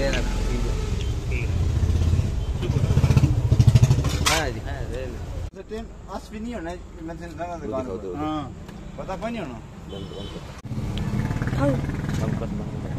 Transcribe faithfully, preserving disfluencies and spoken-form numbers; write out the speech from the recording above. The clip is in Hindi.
लेना हाँ जी हाँ ले ले ट्रेन अस्वी नहीं होना मान्छे जाँदा गर्नु अँ कता पनि हुनु हम